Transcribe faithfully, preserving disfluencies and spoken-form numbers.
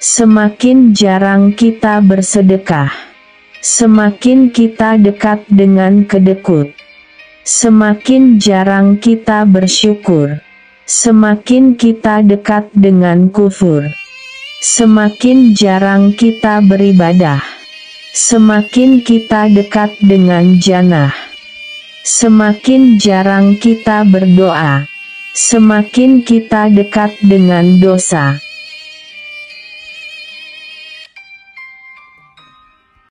Semakin jarang kita bersedekah, semakin kita dekat dengan kedekut. Semakin jarang kita bersyukur, semakin kita dekat dengan kufur. Semakin jarang kita beribadah, semakin kita dekat dengan jannah. Semakin jarang kita berdoa, semakin kita dekat dengan dosa.